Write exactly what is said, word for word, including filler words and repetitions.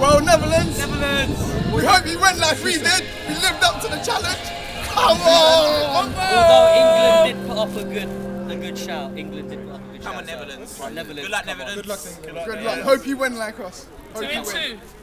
Well, Netherlands. Netherlands. We hope you went like we did. We lived up to the challenge. Come on. Although England did put up a good, a good shout. England did put up a good shout. Come on, Netherlands. So, Netherlands. Good luck, come on. Netherlands. Good luck. Good luck. Hope you win like us. Hope Two you and win. two.